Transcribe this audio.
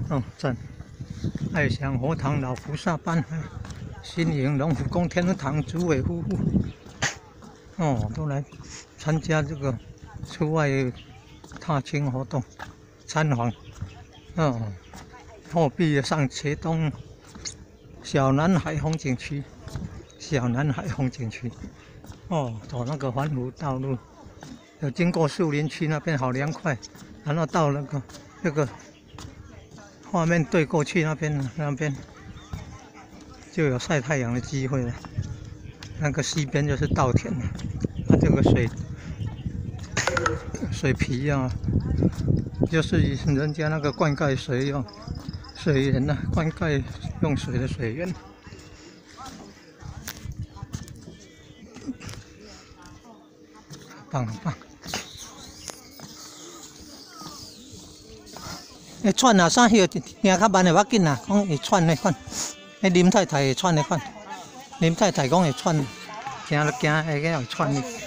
哦，赞！爱享佛堂老菩萨班，新营龙虎宫天堂主委夫妇，哦，都来参加这个出外踏青活动，参访。哦，后壁上茄东小南海风景区，小南海风景区。哦，走那个环湖道路，有经过树林区那边，好凉快。然后到那个画面对过去那边就有晒太阳的机会了。那个西边就是稻田，它这个水皮啊，就是人家那个灌溉水用水源呐，灌溉用水的水源。棒很棒！会喘啊，啥许行较慢的要紧啦，讲会喘的款。迄林太太会喘的款，林太太讲会喘，行会个会喘的。